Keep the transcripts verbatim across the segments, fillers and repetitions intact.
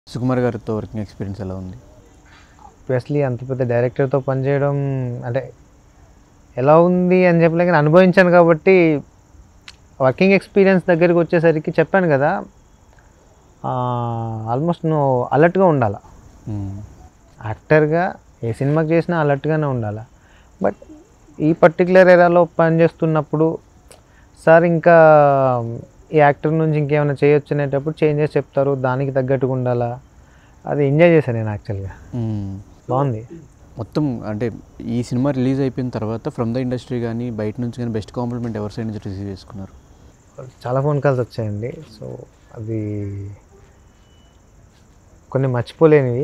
సుకుమార్ గారితో working experience ఎలా ఉంది? ఆబ్వియస్లీ అంత పెద్ద డైరెక్టర్తో పనిచేయడం అంటే ఎలా ఉంది అని చెప్పలే కానీ అనుభవించాను కాబట్టి వర్కింగ్ ఎక్స్పీరియన్స్ దగ్గరికి వచ్చేసరికి చెప్పాను కదా, ఆల్మోస్ట్ నువ్వు అలర్ట్గా ఉండాలి. యాక్టర్గా ఏ సినిమాకి చేసినా అలర్ట్గానే ఉండాలి. బట్ ఈ పర్టికులర్ ఏరియాలో పనిచేస్తున్నప్పుడు సార్ ఇంకా ఈ యాక్టర్ నుంచి ఇంకేమైనా చేయొచ్చు అనేటప్పుడు చేంజెస్ చెప్తారు, దానికి తగ్గట్టుగా ఉండాలా. అది ఎంజాయ్ చేశాను నేను యాక్చువల్గా. బాగుంది మొత్తం. అంటే ఈ సినిమా రిలీజ్ అయిపోయిన తర్వాత ఫ్రమ్ ద ఇండస్ట్రీ కానీ బయట నుంచి కానీ బెస్ట్ కాంప్లిమెంట్ ఎవరి సైడ్ నుంచి రిసీవ్ చేసుకున్నారు? చాలా ఫోన్ కాల్స్ వచ్చాయండి. సో అది కొన్ని మర్చిపోలేనివి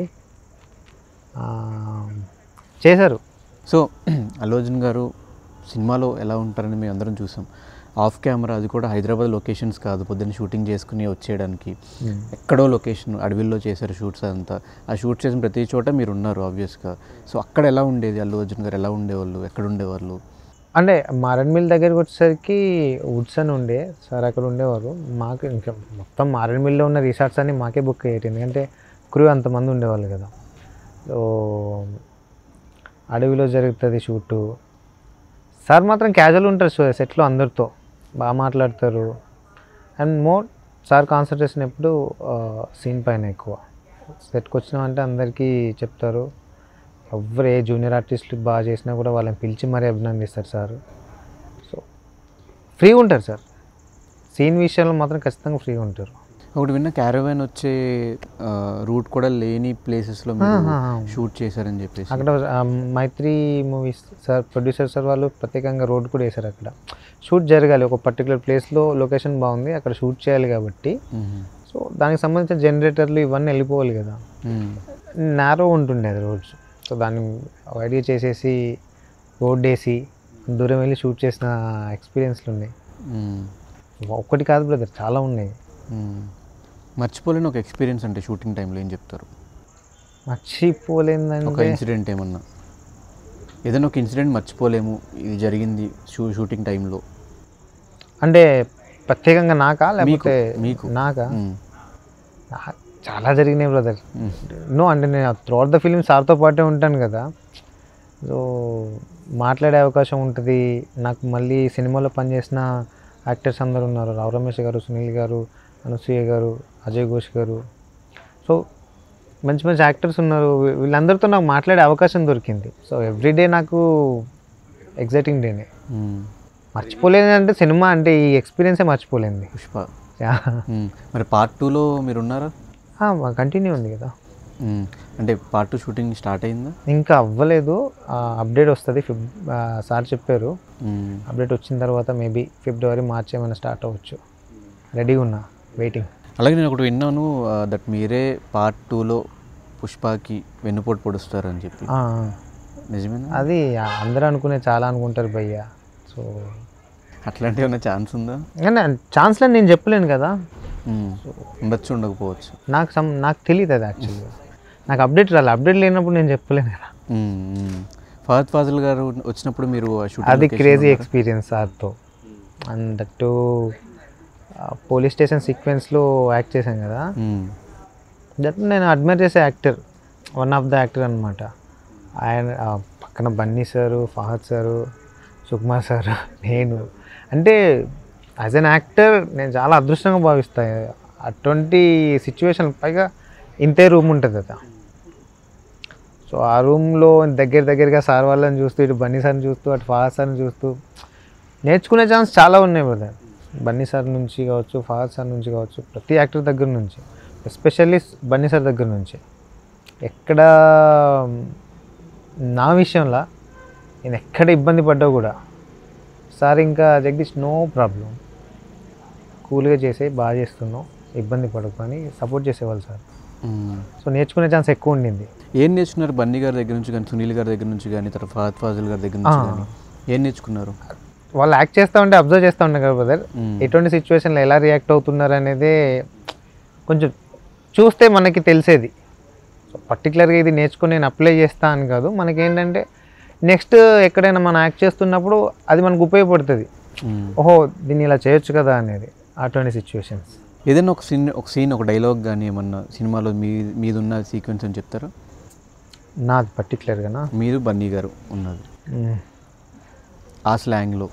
చేశారు. సో అల్లు అర్జున్ గారు సినిమాలో ఎలా ఉంటారని మేము అందరం చూసాం. ఆఫ్ కెమెరా అది కూడా హైదరాబాద్ లొకేషన్స్ కాదు, పొద్దున్న షూటింగ్ చేసుకుని వచ్చేయడానికి ఎక్కడో లొకేషన్ అడవిల్లో చేశారు షూట్స్ అంతా. ఆ షూట్ చేసిన ప్రతి చోట మీరు ఉన్నారు ఆబ్వియస్గా. సో అక్కడ ఎలా ఉండేది? అల్లు అర్జున్ గారు ఎలా ఉండేవాళ్ళు, ఎక్కడ ఉండేవాళ్ళు? అంటే మారేడుమిల్ దగ్గరికి వచ్చేసరికి వుడ్స్ అని ఉండే సార్, అక్కడ ఉండేవారు. మాకు ఇంకా మొత్తం మారేడుమిల్లో ఉన్న రిసార్ట్స్ అన్నీ మాకే బుక్ అయ్యేది, ఎందుకంటే క్రూ అంతమంది ఉండేవాళ్ళు కదా. సో అడవిలో జరుగుతుంది షూటు. సార్ మాత్రం క్యాజువల్ ఉంటారు సెట్లో, అందరితో బాగా మాట్లాడతారు. అండ్ మోర్ సార్ కాన్సన్ట్రేషన్ ఎప్పుడు సీన్ పైన ఎక్కువ. సెట్కి వచ్చినామంటే అందరికీ చెప్తారు, ఎవరు ఏ జూనియర్ ఆర్టిస్టులు బాగా చేసినా కూడా వాళ్ళని పిలిచి మరీ అభినందిస్తారు సార్. సో ఫ్రీ ఉంటారు సార్, సీన్ విషయంలో మాత్రం ఖచ్చితంగా ఫ్రీ ఉంటారు. ఒకటి విన్న క్యారవాన్ వచ్చే రూట్ కూడా లేని ప్లేసెస్లో షూట్ చేశారని చెప్పేసి. అక్కడ Mythri movies sir producer sir వాళ్ళు ప్రత్యేకంగా రోడ్ కూడా వేశారు. అక్కడ షూట్ జరగాలి, ఒక పర్టికులర్ ప్లేస్లో లొకేషన్ బాగుంది, అక్కడ షూట్ చేయాలి కాబట్టి సో దానికి సంబంధించిన జనరేటర్లు ఇవన్నీ వెళ్ళిపోవాలి కదా. నారో ఉంటుండే అది రోడ్స్. సో దాన్ని ఐడియా చేసేసి రోడ్ వేసి దూరం వెళ్ళి షూట్ చేసిన ఎక్స్పీరియన్స్లు ఉన్నాయి. ఒక్కటి కాదు బ్రదర్, చాలా ఉన్నాయి. మర్చిపోలేని ఒక ఎక్స్పీరియన్స్ అంటే షూటింగ్ టైంలో ఏం చెప్తారు? మర్చిపోలేదంటే ఒక ఇన్సిడెంట్ ఏమన్నా, ఏదైనా ఒక ఇన్సిడెంట్ మర్చిపోలేము ఇది జరిగింది షూ షూటింగ్ టైంలో అంటే ప్రత్యేకంగా నాకా లేకపోతే మీకు? నాకా చాలా జరిగినాయి బ్రదర్. నో అంటే నేను త్రూఅవుట్ ద ఫిలిం సార్తో పాటే ఉంటాను కదా, సో మాట్లాడే అవకాశం ఉంటుంది నాకు. మళ్ళీ సినిమాలో పనిచేసిన యాక్టర్స్ అందరు ఉన్నారు, రావు రమేష్ గారు, సునీల్ గారు, అనసూయ గారు, అజయ్ ఘోష్ గారు. సో మంచి మంచి యాక్టర్స్ ఉన్నారు, వీళ్ళందరితో నాకు మాట్లాడే అవకాశం దొరికింది. సో ఎవ్రీడే నాకు ఎగ్జైటింగ్ డేనే. మర్చిపోలేని అంటే సినిమా అంటే ఈ ఎక్స్పీరియన్సే మర్చిపోలేంది. పుష్ప. మరి పార్ట్ టూలో మీరు ఉన్నారా? కంటిన్యూ ఉంది కదా. అంటే పార్ట్ టూ షూటింగ్ స్టార్ట్ అయిందా? ఇంకా అవ్వలేదు, అప్డేట్ వస్తుంది. ఫిబ్ సార్ చెప్పారు, అప్డేట్ వచ్చిన తర్వాత మేబీ ఫిబ్రవరి మార్చ్ ఏమైనా స్టార్ట్ అవ్వచ్చు. రెడీగా ఉన్నా, వెయిటింగ్. అలాగే నేను ఒకటి విన్నాను, దట్ మీరే పార్ట్ టూలో పుష్పకి వెన్నుపోటు పొడుస్తారని చెప్పి. నిజమేనా? అది అందరూ అనుకునే చాలా అనుకుంటారు భయ్య. సో అట్లాంటి ఏమైనా ఛాన్స్ ఉందా? ఛాన్స్లో నేను చెప్పలేను కదా, ఉండొచ్చు ఉండకపోవచ్చు. నాకు సమ్ నాకు తెలియదు అది యాక్చువల్గా. నాకు అప్డేట్ రాలి, అప్డేట్ లేనప్పుడు నేను చెప్పలేను కదా. ఫహద్ ఫాజిల్ గారు వచ్చినప్పుడు మీరు అది క్రేజీ ఎక్స్పీరియన్స్ సార్తో. అండ్ దట్టు పోలీస్ స్టేషన్ సీక్వెన్స్లో యాక్ట్ చేశాను కదా, దట్ నేను అడ్మైర్ చేసే actor, one of the actor అనమాట. ఆయన పక్కన Bunny sir, Fahadh sir, Sukumar sir, నేను. అంటే యాజ్ అన్ యాక్టర్ నేను చాలా అదృష్టంగా భావిస్తాను అటువంటి సిచ్యువేషన్. పైగా ఇంతే రూమ్ ఉంటుంది కదా, సో ఆ రూమ్లో దగ్గర దగ్గరగా సార్ వాళ్ళని చూస్తూ, ఇటు బన్నీ సార్ని చూస్తూ, అటు ఫహద్ సార్ని చూస్తూ నేర్చుకునే ఛాన్స్ చాలా ఉన్నాయి బ్రదర్. బన్నీ సార్ నుంచి కావచ్చు, ఫహద్ సార్ నుంచి కావచ్చు, ప్రతి యాక్టర్ దగ్గర నుంచి, ఎస్పెషల్లీ బన్నీ సార్ దగ్గర నుంచి. ఎక్కడ నా విషయంలో నేను ఎక్కడ ఇబ్బంది పడ్డా కూడా సార్ ఇంకా జగదీష్ నో ప్రాబ్లం, కూల్గా చేసే, బాగా చేస్తున్నావు, ఇబ్బంది పడుకొని సపోర్ట్ చేసేవాళ్ళు సార్. సో నేర్చుకునే ఛాన్స్ ఎక్కువ ఉండింది. ఏం నేర్చుకున్నారు బన్నీ గారి దగ్గర నుంచి కానీ, సునీల్ గారి దగ్గర నుంచి కానీ, తర్వాత ఫహద్ ఫాజిల్ గారి దగ్గర నుంచి కానీ ఏం నేర్చుకున్నారు? వాళ్ళు యాక్ట్ చేస్తూ ఉంటే అబ్జర్వ్ చేస్తూ ఉంటాం కదా బ్రదర్, ఎటువంటి సిచ్యువేషన్లో ఎలా రియాక్ట్ అవుతున్నారు అనేది కొంచెం చూస్తే మనకి తెలిసేది. సో పర్టికులర్గా ఇది నేర్చుకుని నేను అప్లై చేస్తా అని కాదు, మనకి ఏంటంటే నెక్స్ట్ ఎక్కడైనా మనం యాక్ట్ చేస్తున్నప్పుడు అది మనకు ఉపయోగపడుతుంది. ఓహో దీన్ని ఇలా చేయొచ్చు కదా అనేది, అటువంటి సిచ్యువేషన్స్. ఏదైనా ఒక సీన్ ఒక సీన్ ఒక డైలాగ్ కానీ ఏమన్నా సినిమాలో మీ మీదున్న సీక్వెన్స్ అని చెప్తారా? నాది పర్టికులర్గానా? మీరు బన్నీ గారు ఉన్నది ఆ స్లాంగ్లో.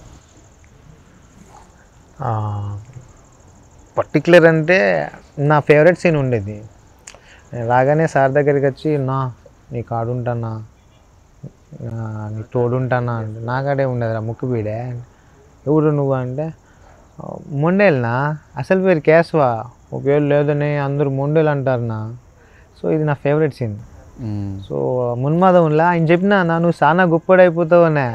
పర్టికులర్ అంటే నా ఫేవరెట్ సీన్ ఉండేది. నేను రాగానే సార్ దగ్గరికి వచ్చి నా నీ కాడుంటానా, నీ తోడుంటానా అంటే నాకాడే ఉండదురా ముక్కు బీడే. ఎవడు నువ్వు అంటే మొండేలనా, అసలు పేరు కేశవా, ఒకవేళ లేదని అందరూ మొండేలు అంటారునా. సో ఇది నా ఫేవరెట్ సీన్. సో మున్మాధవంలా ఆయన చెప్పినా నా నువ్వు చాలా గొప్పడైపోతావనే,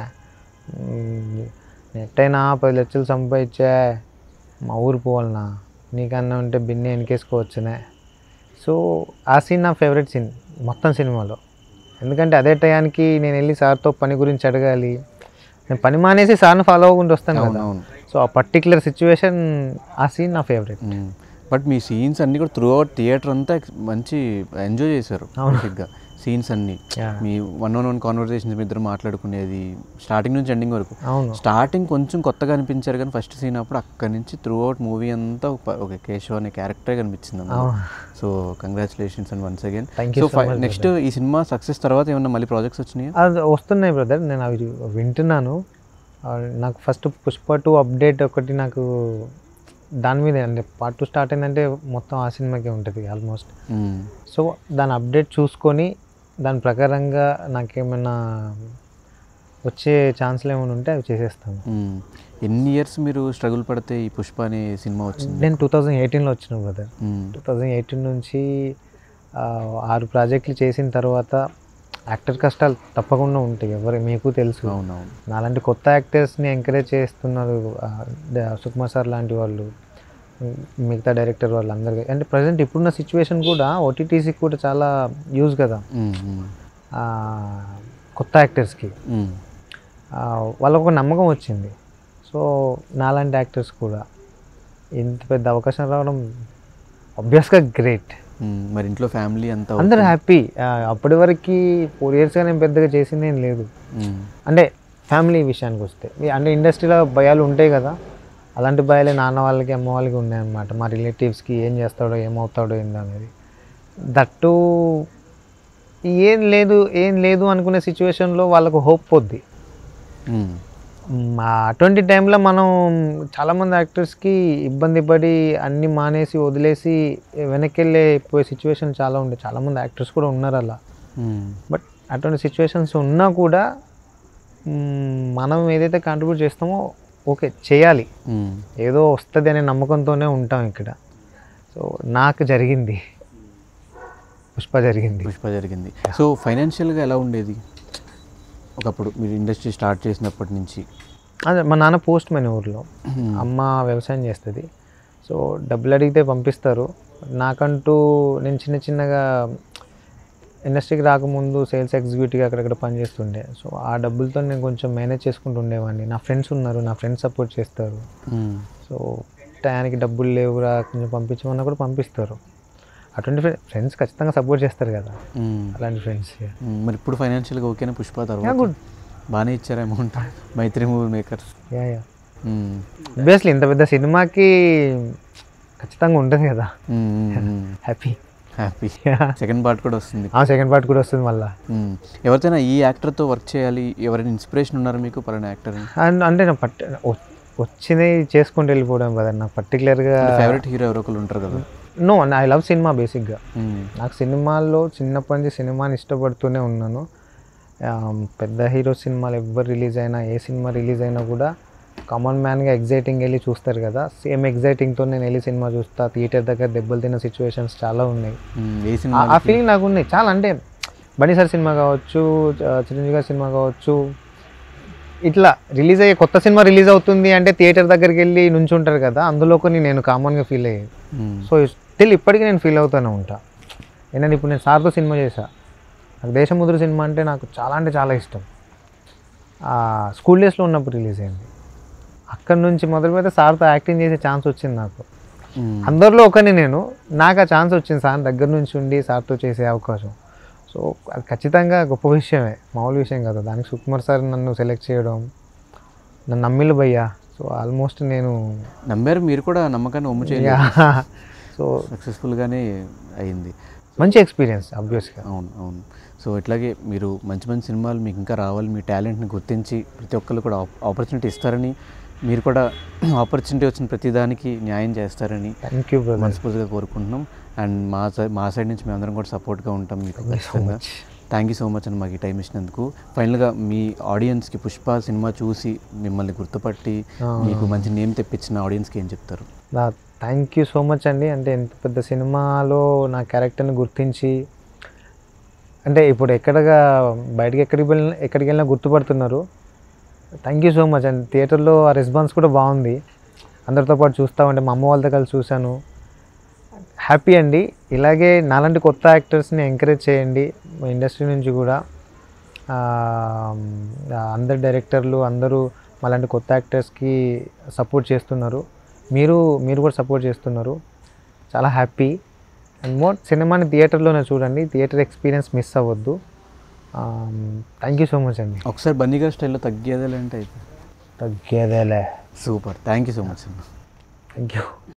ఎట్టయినా పది లక్షలు సంపాదించే మా ఊరు పోవాలన్నా, నీకన్నా ఉంటే బిన్నే వెనకేసుకోవచ్చునే. సో ఆ సీన్ నా ఫేవరెట్ సీన్ మొత్తం సినిమాలో. ఎందుకంటే అదే టయానికి నేను వెళ్ళి సార్తో పని గురించి అడగాలి, నేను పని మానేసి సార్ని ఫాలో అవ్వకుండా వస్తాను కదా. సో ఆ పర్టికులర్ సిచ్యువేషన్ ఆ సీన్ నా ఫేవరెట్. బట్ మీ సీన్స్ అన్నీ కూడా త్రూ అవుట్ థియేటర్ అంతా మంచి ఎంజాయ్ చేశారు బేసిక్గా సీన్స్ అన్నీ. మీ వన్ ఆన్ వన్ కాన్వర్సేషన్స్ మీ ఇద్దరు మాట్లాడుకునేది స్టార్టింగ్ నుంచి ఎండింగ్ వరకు. స్టార్టింగ్ కొంచెం కొత్తగా అనిపించారు కానీ ఫస్ట్ సీన్ అప్పుడు అక్కడి నుంచి త్రూ అవుట్ మూవీ అంతా ఒక కేశవ్ అనే క్యారెక్టరే కనిపించింది అన్నమాట. So congratulations and once again. So next ఈ సినిమా సక్సెస్ తర్వాత ఏమన్నా మళ్ళీ ప్రాజెక్ట్స్ వచ్చినాయి? అది వస్తున్నాయి బ్రదర్, నేను అవి వింటున్నాను. నాకు ఫస్ట్ పుష్ప టూ అప్డేట్ ఒకటి నాకు దాని మీద అంటే పార్ట్ టూ స్టార్ట్ అయిందంటే మొత్తం ఆ సినిమాకే ఉంటుంది ఆల్మోస్ట్. సో దాని అప్డేట్ చూసుకొని దాని ప్రకారంగా నాకేమైనా వచ్చే ఛాన్స్లు ఏమైనా ఉంటే అవి చేసేస్తాను. ఎన్ని ఇయర్స్ మీరు స్ట్రగుల్ పడితే ఈ పుష్ప అనే సినిమా వచ్చింది? నేను టూ థౌజండ్ ఎయిటీన్లో వచ్చిన బ్రదర్. టూ థౌజండ్ ఎయిటీన్ నుంచి ఆరు ప్రాజెక్టులు చేసిన తర్వాత యాక్టర్ కష్టాలు తప్పకుండా ఉంటాయి, ఎవరు మీకు తెలుసు. నాలాంటి కొత్త యాక్టర్స్ని ఎంకరేజ్ చేస్తున్నారు సుకుమార్ సార్ లాంటి వాళ్ళు, మిగతా డైరెక్టర్ వాళ్ళు అందరికీ. అంటే ప్రజెంట్ ఇప్పుడున్న సిచ్యువేషన్ కూడా ఓటీటీసీకి కూడా చాలా యూజ్ కదా కొత్త యాక్టర్స్కి. వాళ్ళకు ఒక నమ్మకం వచ్చింది. సో నాలాంటి యాక్టర్స్ కూడా ఇంత పెద్ద అవకాశం రావడం ఆబ్వియస్గా గ్రేట్. మరి ఇంట్లో ఫ్యామిలీ అంతా అందరూ హ్యాపీ. అప్పటి వరకు ఫోర్ ఇయర్స్గా నేను పెద్దగా చేసింది ఏం లేదు. అంటే ఫ్యామిలీ విషయానికి వస్తే అంటే ఇండస్ట్రీలో భయాలు ఉంటాయి కదా, అలాంటి భయాలే నాన్న వాళ్ళకి అమ్మ వాళ్ళకి ఉన్నాయన్నమాట. మా రిలేటివ్స్కి ఏం చేస్తాడో ఏమవుతాడో ఏందో అనేది. దట్టు ఏం లేదు ఏం లేదు అనుకునే సిచ్యువేషన్లో వాళ్ళకు హోప్ పోద్ది. అటువంటి టైంలో మనం చాలామంది యాక్టర్స్కి ఇబ్బంది పడి అన్నీ మానేసి వదిలేసి వెనక్కి వెళ్ళే పోయే సిచ్యువేషన్ చాలా ఉండే. చాలామంది యాక్టర్స్ కూడా ఉన్నారు అలా. బట్ అటువంటి సిచ్యువేషన్స్ ఉన్నా కూడా మనం ఏదైతే కాంట్రిబ్యూట్ చేస్తామో ఓకే చేయాలి, ఏదో వస్తుంది అనే నమ్మకంతోనే ఉంటాం ఇక్కడ. సో నాకు జరిగింది, పుష్ప జరిగింది పుష్ప జరిగింది సో ఫైనాన్షియల్గా ఎలా ఉండేది ఒకప్పుడు మీరు ఇండస్ట్రీ స్టార్ట్ చేసినప్పటి నుంచి? అదే మా నాన్న పోస్ట్ మ్యాన్ ఊర్లో, అమ్మ వ్యవసాయం చేస్తుంది. సో డబ్బులు అడిగితే పంపిస్తారు. నాకంటూ నేను చిన్న చిన్నగా ఇండస్ట్రీకి రాకముందు సేల్స్ ఎగ్జిక్యూటివ్గా అక్కడక్కడ పనిచేస్తుండే. సో ఆ డబ్బులతో నేను కొంచెం మేనేజ్ చేసుకుంటూ ఉండేవాడిని. నా ఫ్రెండ్స్ ఉన్నారు, నా ఫ్రెండ్స్ సపోర్ట్ చేస్తారు. సో టయానికి డబ్బులు లేవురా కొంచెం పంపించమన్నా కూడా పంపిస్తారు. అటువంటి ఫ్రెండ్స్ ఖచ్చితంగా సపోర్ట్ చేస్తారు కదా, అలాంటి ఫ్రెండ్స్. మరి ఇప్పుడు ఫైనాన్షియల్గా ఓకేనా పుష్ప తర్వాత? గుడ్, బాగానే ఇచ్చారు amount Mythri movie makers. Yeah yeah obviously ఇంత పెద్ద సినిమాకి ఖచ్చితంగా ఉంటుంది కదా. హ్యాపీ హ్యాపీ సెకండ్ పార్ట్ కూడా వస్తుంది. సెకండ్ పార్ట్ కూడా వస్తుంది మళ్ళీ. ఎవరితైనా ఈ యాక్టర్తో వర్క్ చేయాలి ఎవరైనా ఇన్స్పిరేషన్ ఉన్నారు మీకు పలానా యాక్టర్? అంటే నా పట్ వచ్చినవి చేసుకుంటూ వెళ్ళిపోవడం కదా. నాకు పర్టికులర్గా ఫేవరెట్ హీరో ఎవరో ఒకరు ఉంటారు కదా? నో, ఐ లవ్ సినిమా బేసిక్గా. నాకు సినిమాల్లో చిన్నప్పటి నుంచి సినిమాని ఇష్టపడుతూనే ఉన్నాను. పెద్ద హీరో సినిమాలు ఎవరు రిలీజ్ అయినా, ఏ సినిమా రిలీజ్ అయినా కూడా కామన్ మ్యాన్గా ఎగ్జైటింగ్ వెళ్ళి చూస్తారు కదా. సేమ్ ఎగ్జైటింగ్తో నేను వెళ్ళి సినిమా చూస్తా. థియేటర్ దగ్గర దెబ్బలు తిన్న సిచ్యువేషన్స్ చాలా ఉన్నాయి. ఆ ఫీలింగ్ నాకు ఉన్నాయి చాలా. అంటే బన్నీ సార్ సినిమా కావచ్చు, చిరంజీవి గారి సినిమా కావచ్చు, ఇట్లా రిలీజ్ అయ్యే కొత్త సినిమా రిలీజ్ అవుతుంది అంటే థియేటర్ దగ్గరికి వెళ్ళి నుంచి ఉంటారు కదా, అందులో కొన్ని నేను కామన్గా ఫీల్ అయ్యేది. సో స్టిల్ ఇప్పటికీ నేను ఫీల్ అవుతూనే ఉంటా. ఏంటంటే ఇప్పుడు నేను సార్తో సినిమా చేశా. నాకు దేశముద్ర సినిమా అంటే నాకు చాలా అంటే చాలా ఇష్టం. స్కూల్ డేస్లో ఉన్నప్పుడు రిలీజ్ అయింది. అక్కడి నుంచి మొదలు పెడితే సార్తో యాక్టింగ్ చేసే ఛాన్స్ వచ్చింది నాకు. అందరిలో ఒకని నేను, నాకు ఆ ఛాన్స్ వచ్చింది సార్ దగ్గర నుంచి ఉండి సార్తో చేసే అవకాశం. సో అది ఖచ్చితంగా గొప్ప విషయమే, మామూలు విషయం కదా. దానికి సుకుమార్ సార్ నన్ను సెలెక్ట్ చేయడం, నన్ను నమ్మిలు భయ్యా సో ఆల్మోస్ట్ నేను నమ్మారు, మీరు కూడా నమ్మకాన్ని ఒమ్ము చేయలేదు. సో సక్సెస్ఫుల్గానే అయింది. మంచి ఎక్స్పీరియన్స్ ఆబ్వియస్గా. అవును అవును. సో ఇట్లాగే మీరు మంచి మంచి సినిమాలు మీకు ఇంకా రావాలి, మీ టాలెంట్ని గుర్తించి ప్రతి ఒక్కరు కూడా ఆపర్చునిటీ ఇస్తారని, మీరు కూడా ఆపర్చునిటీ వచ్చిన ప్రతి దానికి న్యాయం చేస్తారని థ్యాంక్ యూ బ్రదర్, మనస్ఫూర్తిగా కోరుకుంటున్నాం. అండ్ మా సైడ్ మా సైడ్ నుంచి మేమందరం కూడా సపోర్ట్గా ఉంటాం మీకు ఖచ్చితంగా. థ్యాంక్ యూ సో మచ్ అని మాకు ఈ టైం ఇచ్చినందుకు. ఫైనల్గా మీ ఆడియన్స్కి పుష్ప సినిమా చూసి మిమ్మల్ని గుర్తుపట్టి మీకు మంచి నేమ్ తెప్పించిన ఆడియన్స్కి ఏం చెప్తారు? థ్యాంక్ యూ సో మచ్ అండి. అంటే ఎంత పెద్ద సినిమాలో నా క్యారెక్టర్ని గుర్తించి, అంటే ఇప్పుడు ఎక్కడగా బయటకి ఎక్కడికి వెళ్ళినా ఎక్కడికి వెళ్ళినా గుర్తుపడుతున్నారు. థ్యాంక్ యూ సో మచ్ అండి. థియేటర్లో ఆ రెస్పాన్స్ కూడా బాగుంది. అందరితో పాటు చూస్తూ ఉంటే మా అమ్మ వాళ్ళతో కలిసి చూశాను. హ్యాపీ అండి. ఇలాగే నాలాంటి కొత్త యాక్టర్స్ని ఎంకరేజ్ చేయండి. మా ఇండస్ట్రీ నుంచి కూడా అందరు డైరెక్టర్లు అందరూ మాలాంటి కొత్త యాక్టర్స్కి సపోర్ట్ చేస్తున్నారు. మీరు మీరు కూడా సపోర్ట్ చేస్తున్నారు. చాలా హ్యాపీ. అండ్ మోర్ సినిమాని థియేటర్లోనే చూడండి, థియేటర్ ఎక్స్పీరియన్స్ మిస్ అవ్వద్దు. థ్యాంక్ యూ సో మచ్ అండి. ఒకసారి బన్నీ గారి స్టైల్లో తగ్గేదేలే అంటే అయితే తగ్గేదేలే. Super. Thank you so much అండి. Thank you.